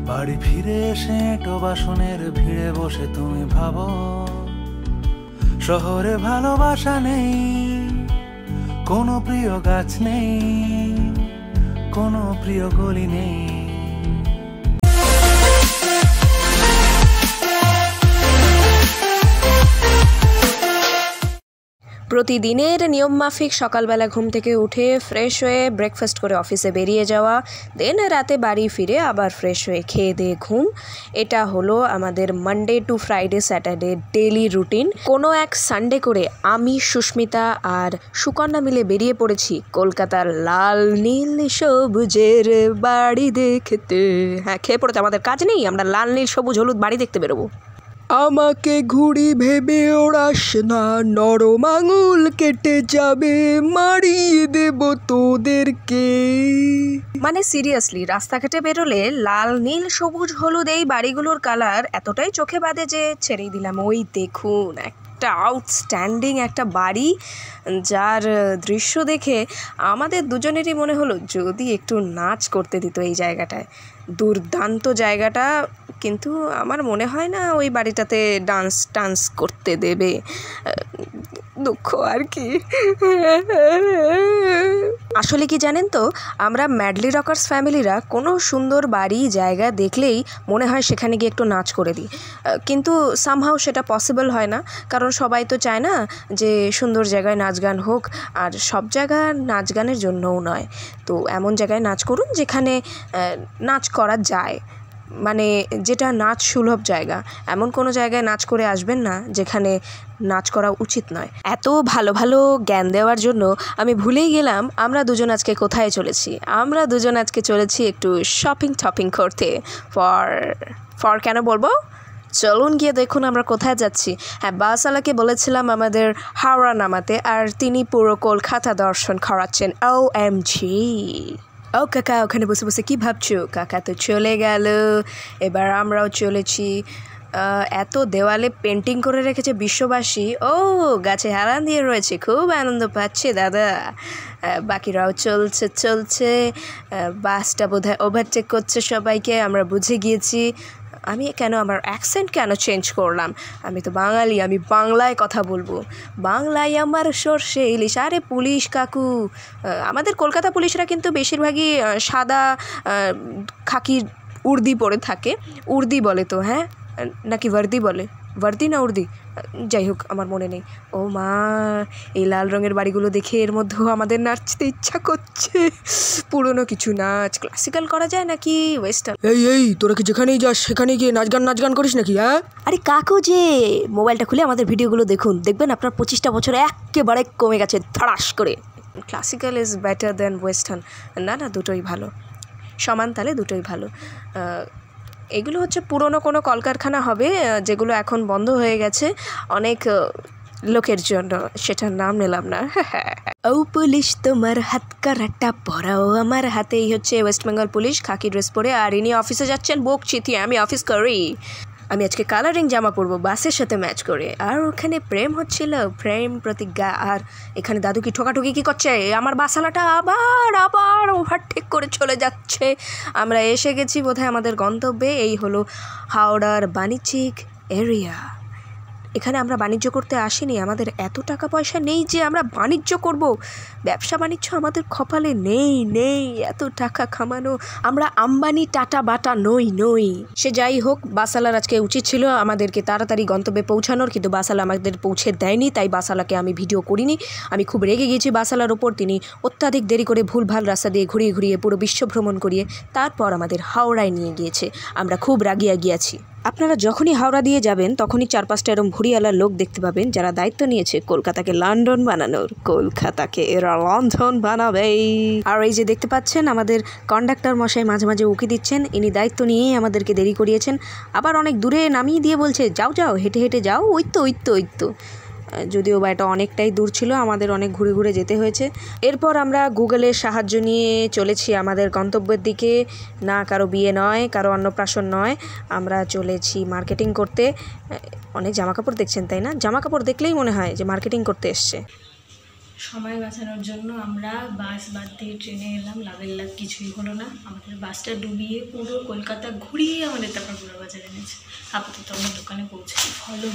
বাড়ি ফিরে এসে এঁটো বাসনের ভিড়ে বসে তুমি ভাবো শহরে ভালোবাসা নেই, কোনো প্রিয় গাছ নেই, কোনো প্রিয় গলি নেই। প্রতিদিনের নিয়ম মাফিক সকালবেলা ঘুম থেকে উঠে ফ্রেশ হয়ে ব্রেকফাস্ট করে অফিসে বেরিয়ে যাওয়া, দেন রাতে বাড়ি ফিরে আবার ফ্রেশ হয়ে খেয়ে দিয়ে ঘুম। এটা হলো আমাদের Monday to Friday Saturday daily routine. কোনো এক সানডে করে আমি, সুস্মিতা আর সুকন্যা মিলে বেরিয়ে পড়েছি কলকাতার লাল নীল সবুজের বাড়ি দেখতে। হ্যাঁ, খেয়ে পড়েছে, আমাদের কাজ নেই, আমরা লাল নীল সবুজ হলুদ বাড়ি দেখতে বেরোবো। আমাকে ঘুড়ি ভেবে ওড়াস না, নরম আঙুল কেটে যাবে, মারিয়ে দেব তোদেরকে। মানে সিরিয়াসলি, রাস্তাঘাটে বেরোলে লাল নীল সবুজ হলুদ এই বাড়িগুলোর কালার এতটাই চোখে বাঁধে যে ছেড়েই দিলাম। ওই দেখুন, একটা আউটস্ট্যান্ডিং একটা বাড়ি, যার দৃশ্য দেখে আমাদের দুজনেরই মনে হলো যদি একটু নাচ করতে দিত এই জায়গাটায়। দুর্দান্ত জায়গাটা, কিন্তু আমার মনে হয় না ওই বাড়িটাতে ডান্স করতে দেবে। দুঃখ আর কি। আসলে কি জানেন তো, আমরা ম্যাডলি রকার্স ফ্যামিলিরা কোনো সুন্দর বাড়ি জায়গা দেখলেই মনে হয় সেখানে গিয়ে একটু নাচ করে দিই, কিন্তু সামহাউ সেটা পসিবল হয় না, কারণ সবাই তো চায় না যে সুন্দর জায়গায় নাচ গান হোক, আর সব জায়গা নাচ গানের জন্যও নয়। তো এমন জায়গায় নাচ করুন যেখানে নাচ করা যায়, মানে যেটা নাচ সুলভ জায়গা। এমন কোনো জায়গায় নাচ করে আসবেন না যেখানে নাচ করা উচিত নয়। এত ভালো ভালো জ্ঞান দেওয়ার জন্য আমি ভুলেই গেলাম আমরা দুজন আজকে কোথায় চলেছি। আমরা দুজন আজকে চলেছি একটু শপিং করতে। ফর কেন বলবো, চলুন গিয়ে দেখুন আমরা কোথায় যাচ্ছি। হ্যাঁ, বাসওয়ালাকে বলেছিলাম আমাদের হাওড়া নামাতে, আর তিনি পুরো কলকাতা দর্শন করাচ্ছেন। OMG! ও কাকা, ওখানে বসে বসে কী ভাবছো? কাকা তো চলে গেল, এবার আমরাও চলেছি। এত দেওয়ালে পেন্টিং করে রেখেছে বিশ্ববাসী। ও, গাছে হারান দিয়ে রয়েছে, খুব আনন্দ পাচ্ছে দাদা। বাকিরাও চলছে। বাসটা বোধহয় ওভারটেক করছে সবাইকে, আমরা বুঝে গিয়েছি। আমি কেন আমার অ্যাকসেন্ট কেন চেঞ্জ করলাম? আমি তো বাঙালি, আমি বাংলায় কথা বলবো। বাংলায় আমার সর্ষে ইলিশ। আরে পুলিশ কাকু, আমাদের কলকাতা পুলিশরা কিন্তু বেশিরভাগই সাদা খাকি উর্দি পরে থাকে। উর্দি বলে তো, হ্যাঁ নাকি ওয়ার্দি বলে? ওয়ার্দি না উর্দি, যাই হোক আমার মনে নেই। ও মা, এই লাল রঙের বাড়িগুলো দেখে এর মধ্যেও আমাদের নাচতে ইচ্ছা করছে। পুরনো কিছু নাচ, ক্লাসিক্যাল করা যায় নাকি ওয়েস্টার্ন? এই তোরা কি যেখানেই যাস সেখানে গিয়ে নাচ গান করিস নাকি? হ্যাঁ, আরে কাকু যে মোবাইলটা খুলে আমাদের ভিডিওগুলো দেখুন, দেখবেন আপনার 25টা বছর একেবারে কমে গেছে ধাড়াস করে। Classical is better than western. না, দুটোই ভালো, সমান তালে দুটোই ভালো। এগুলো হচ্ছে পুরনো কোনো কলকারখানা হবে, যেগুলো এখন বন্ধ হয়ে গেছে অনেক লোকের জন্য, সেটার নাম নিলাম না। ও পুলিশ, তোমার হাত কারাটা পরাও আমার হাতে। এই হচ্ছে ওয়েস্ট বেঙ্গল পুলিশ, খাকি ড্রেস পরে, আর ইনি অফিসে যাচ্ছেন বকচিতি। আমি অফিস করি, আমি আজকে কালারিং জামা পরবো বাসের সাথে ম্যাচ করে। আর ওখানে প্রেম হচ্ছিল, প্রেম প্রতিজ্ঞা। আর এখানে দাদু কি ঠোকাঠুকি কি করছে? আমার বাসালাটা আবার ওভারটেক করে চলে যাচ্ছে। আমরা এসে গেছি বোধহয় আমাদের গন্তব্যে। এই হলো হাওড়ার বাণিজ্যিক এরিয়া। এখানে আমরা বাণিজ্য করতে আসিনি, আমাদের এত টাকা পয়সা নেই যে আমরা বাণিজ্য করব। ব্যবসা বাণিজ্য আমাদের কপালে নেই। এত টাকা কামানো, আমরা আম্বানি টাটা বাটা নই। সে যাই হোক, বাসালার আজকে উচিত ছিল আমাদেরকে তাড়াতাড়ি গন্তব্যে পৌঁছানোর, কিন্তু বাসালা আমাদের পৌঁছে দেয়নি, তাই বাসালাকে আমি ভিডিও করিনি। আমি খুব রেগে গিয়েছি বাসালার ওপর। তিনি অত্যাধিক দেরি করে ভুলভাল রাস্তা দিয়ে ঘুরিয়ে পুরো বিশ্ব ভ্রমণ করিয়ে তারপর আমাদের হাওড়ায় নিয়ে গিয়েছে। আমরা খুব রাগিয়া গিয়েছি। আপনারা যখনই হাওড়া দিয়ে যাবেন তখনই 4-5টা এরকম ভুড়িওয়ালার লোক দেখতে পাবেন, যারা দায়িত্ব নিয়েছে কলকাতাকে লন্ডন বানানোর। কলকাতাকে এরা লন্ডন বানাবেই। আর এই যে দেখতে পাচ্ছেন আমাদের কন্ডাক্টর মশাই মাঝে মাঝে উকি দিচ্ছেন, ইনি দায়িত্ব নিয়েই আমাদেরকে দেরি করিয়েছেন। আবার অনেক দূরে নামিয়ে দিয়ে বলছে যাও হেঁটে যাও, ওই তো। যদিও বা এটা অনেকটাই দূর ছিল, আমাদের অনেক ঘুরে যেতে হয়েছে। এরপর আমরা গুগলের সাহায্য নিয়ে চলেছি আমাদের গন্তব্যের দিকে। না কারো বিয়ে নয়, কারো অন্নপ্রাশন নয়, আমরা চলেছি মার্কেটিং করতে। অনেক জামাকাপড় দেখছেন তাই না? জামাকাপড় দেখলেই মনে হয় যে মার্কেটিং করতে এসছে। সময় বাঁচানোর জন্য আমরা বাস বাদ দিয়ে ট্রেনে এলাম, লাভের লাভ কিছুই হলো না। আমাদের বাসটা ডুবিয়ে পুরো কলকাতা ঘুরিয়ে আমাদের তারপর বড়বাজার এনেছে। আপাতত আমরা দোকানে পৌঁছে ফলো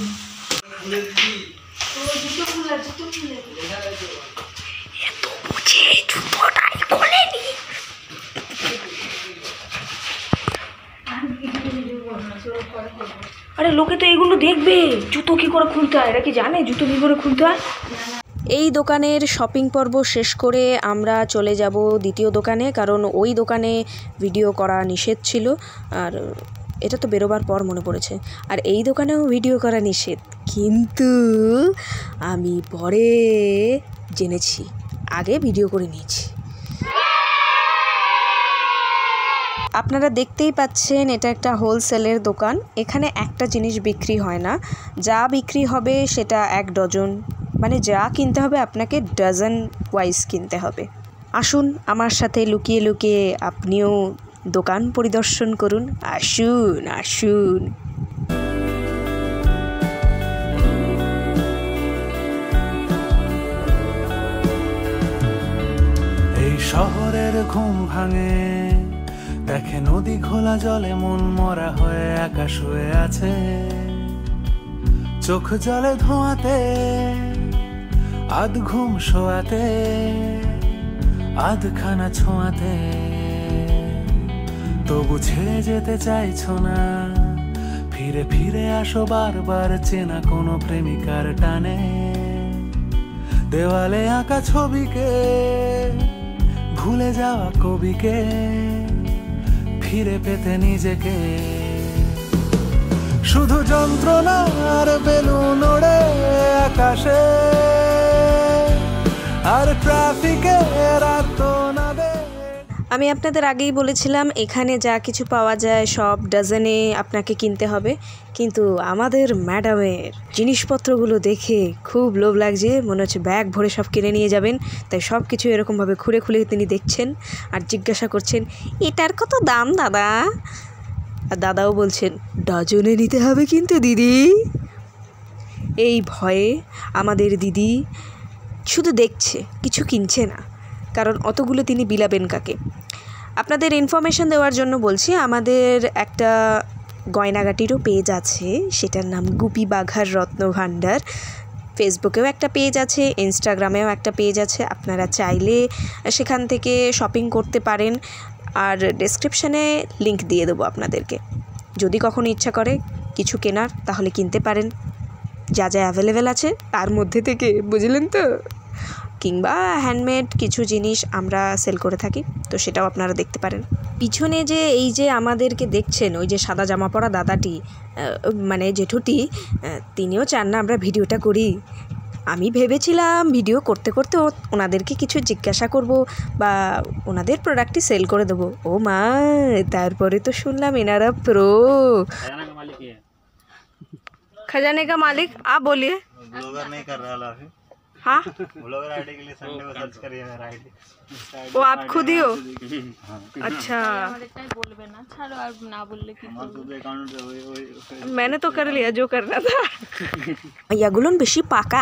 আরে লোকে তো এগুলো দেখবে, জুতো কি করে খুলতে হয়, এরা কি জানে জুতো কি করে খুলতে হয়? এই দোকানের শপিং পর্ব শেষ করে আমরা চলে যাব দ্বিতীয় দোকানে, কারণ ওই দোকানে ভিডিও করা নিষেধ ছিল। আর এটা তো বেরোবার পর মনে পড়েছে, আর এই দোকানেও ভিডিও করা নিষেধ, কিন্তু আমি পরে জেনেছি, আগে ভিডিও করে নিয়েছি। আপনারা দেখতেই পাচ্ছেন এটা একটা হোলসেলের দোকান। এখানে একটা জিনিস বিক্রি হয় না, যা বিক্রি হবে সেটা 1 ডজন, মানে যা কিনতে হবে আপনাকে ডজন ওয়াইজ কিনতে হবে। আসুন আমার সাথে লুকিয়ে লুকিয়ে আপনিও দোকান পরিদর্শন করুন, আসুন আসুন। এই শহরের ঘুম ভাঙে, দেখে নদী ঘোলা জলে মন মরা হয়ে আকাশ হয়ে আছে, চোখ জলে ধোঁয়াতে, আধ ঘুম শোয়াতে, আধখানা ছোঁয়াতে, তবু ছেড়ে যেতে চাইছো না। ফিরে ফিরে আসো বারবার চেনা কোনো প্রেমিকার টানে, দেওয়ালে আঁকা ছবিকে, ভুলে যাওয়া কবিকে, ফিরে পেতে নিজেকে। শুধু যন্ত্রণার বেলুন ওড়ে আকাশে, আর ট্রাফিকের আর্তনাদে। আমি আপনাদের আগেই বলেছিলাম এখানে যা কিছু পাওয়া যায় সব ডজনে আপনাকে কিনতে হবে, কিন্তু আমাদের ম্যাডামের জিনিসপত্রগুলো দেখে খুব লোভ লাগছে, মনে হচ্ছে ব্যাগ ভরে সব কিনে নিয়ে যাবেন। তাই সব কিছু এরকমভাবে খুলে খুলে তিনি দেখছেন আর জিজ্ঞাসা করছেন, এটার কত দাম দাদা? আর দাদাও বলছেন, ডজনে নিতে হবে কিন্তু দিদি। এই ভয়ে আমাদের দিদি শুধু দেখছে, কিছু কিনছে না, কারণ অতগুলো তিনি বিলাবেন কাকে। আপনাদের ইনফরমেশন দেওয়ার জন্য বলছি, আমাদের একটা গয়নাগাটিরও পেজ আছে, সেটার নাম গুপি বাঘার রত্ন ভাণ্ডার। ফেসবুকেও একটা পেজ আছে, ইনস্টাগ্রামেও একটা পেজ আছে, আপনারা চাইলে সেখান থেকে শপিং করতে পারেন। আর ডেসক্রিপশানে লিংক দিয়ে দেবো আপনাদেরকে, যদি কখনো ইচ্ছা করে কিছু কেনার তাহলে কিনতে পারেন, যা যা অ্যাভেলেবেল আছে তার মধ্যে থেকে, বুঝলেন তো। কিংবা হ্যান্ডমেড কিছু জিনিস আমরা সেল করে থাকি, তো সেটাও আপনারা দেখতে পারেন। পিছনে যে এই যে আমাদেরকে দেখছেন, ওই যে সাদা জামা পরা দাদাটি, মানে জেঠুটি, তিনিও চান না আমরা ভিডিওটা করি। আমি ভেবেছিলাম ভিডিও করতে করতে ওনাদেরকে কিছু জিজ্ঞাসা করব বা ওনাদের প্রোডাক্টই সেল করে দেবো। ও মা, তারপরে তো শুনলাম এনারা প্রো। खजाने का मालिक आप बोलिए। ब्लॉगर नहीं कर रहा है। हाँ, ब्लॉगर आईडी के लिए संडे को सर्च करिए मेरा आईडी। वो आप खुद ही हो? अच्छा, मैंने तो कर लिया जो करना था। এগুলো বেশি পাকা,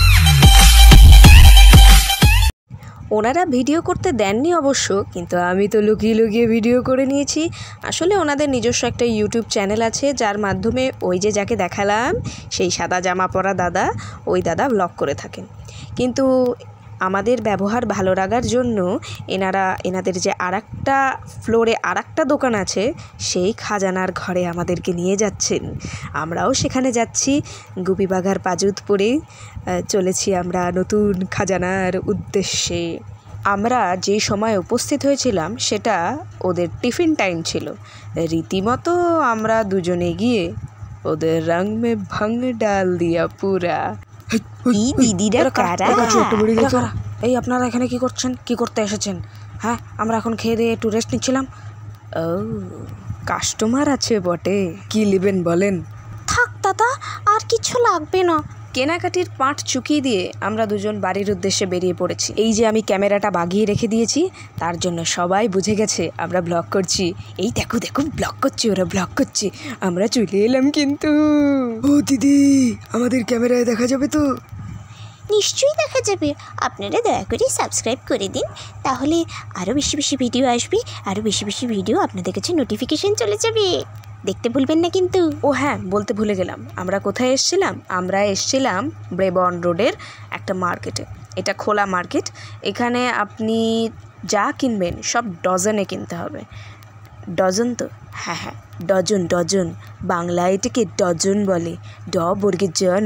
ওনারা ভিডিও করতে দেননি অবশ্য, কিন্তু আমি তো লুকিয়ে লুকিয়ে ভিডিও করে নিয়েছি। আসলে ওনাদের নিজস্ব একটা ইউটিউব চ্যানেল আছে, যার মাধ্যমে ওই যে যাকে দেখালাম সেই সাদা জামা পরা দাদা, ওই দাদা ব্লগ করে থাকেন। কিন্তু আমাদের ব্যবহার ভালো লাগার জন্য এনাদের যে আরেকটা ফ্লোরে আরেকটা দোকান আছে, সেই খাজানার ঘরে আমাদেরকে নিয়ে যাচ্ছেন। আমরাও সেখানে যাচ্ছি, গুপি বাঘার পাজুত পরে চলেছি আমরা নতুন খাজানার উদ্দেশ্যে। আমরা যে সময় উপস্থিত হয়েছিলাম সেটা ওদের টিফিন টাইম ছিল। রীতিমতো আমরা দুজনে গিয়ে ওদের রং মে ভং ডাল দিয়া পুরা। দিদিরা কারা? এই আপনারা এখানে কি করছেন, কি করতে এসেছেন? হ্যাঁ, আমরা এখন খেয়ে দিয়ে একটু রেস্ট নিচ্ছিলাম। ও, কাস্টমার আছে বটে, কি নেবেন বলেন? থাক দাদা, আর কিছু লাগবে না। কেনাকাটির পাট চুকিয়ে দিয়ে আমরা দুজন বাড়ির উদ্দেশ্যে বেরিয়ে পড়েছি। এই যে আমি ক্যামেরাটা বাগিয়ে রেখে দিয়েছি, তার জন্য সবাই বুঝে গেছে আমরা ব্লগ করছি। এই দেখো দেখো, ব্লগ করছি, ওরা ব্লগ করছে, আমরা চলে এলাম। কিন্তু ও দিদি, আমাদের ক্যামেরায় দেখা যাবে তো? নিশ্চয়ই দেখা যাবে। আপনারা দয়া করে সাবস্ক্রাইব করে দিন, তাহলে আরও বেশি বেশি ভিডিও আসবে, আরও বেশি বেশি ভিডিও আপনাদের কাছে নোটিফিকেশন চলে যাবে। দেখতে ভুলবেন না কিন্তু। ও হ্যাঁ, বলতে ভুলে গেলাম, আমরা কোথায় এসেছিলাম? আমরা এসেছিলাম ব্রেবর্ন রোডের একটা মার্কেটে। এটা খোলা মার্কেট। এখানে আপনি যা কিনবেন সব ডজনে কিনতে হবে। ডজন তো? হ্যাঁ হ্যাঁ, ডজন ডজন। বাংলায় এটাকে ডজন বলে, ড বর্গের জন।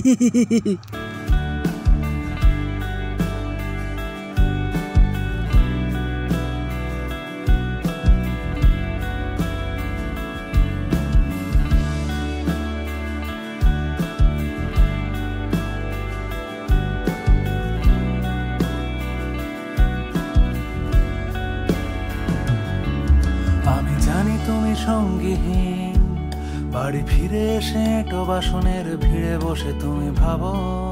আমি জানি তুমি সঙ্গীহীন, বাড়ি ফিরে এসে এঁটো বাসনের ভিড়ে বসে তুমি ভাবো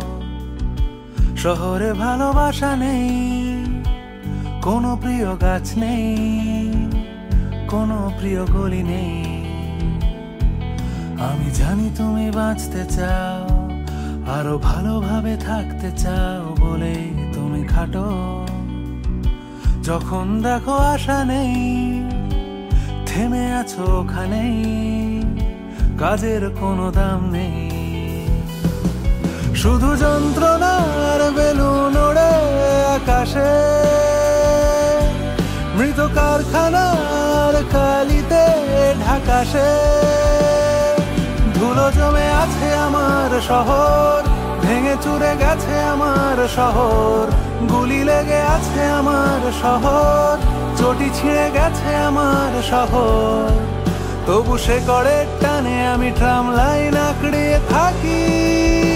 শহরে ভালোবাসা নেই, কোনো প্রিয় গাছ নেই, কোনো প্রিয় গলি নেই। আমি জানি তুমি বাঁচতে চাও, আরো ভালোভাবে থাকতে চাও বলেই তুমি খাটো। যখন দেখো আশা নেই, থেমে আছো ওখানেই, কাজের কোনো দাম নেই। শুধু যন্ত্রণার বেলুন ওড়ে আকাশে, মৃত কারখানার কালিতে ঢাকাশে। ধুলো জমে আছে আমার শহর, ভেঙে চুরে গেছে আমার শহর, গুলি লেগে আছে আমার শহর, চটি ছিঁড়ে গেছে আমার শহর। তবু সে করে টানে আমি ট্রাম লাইন আঁকড়িয়ে থাকি।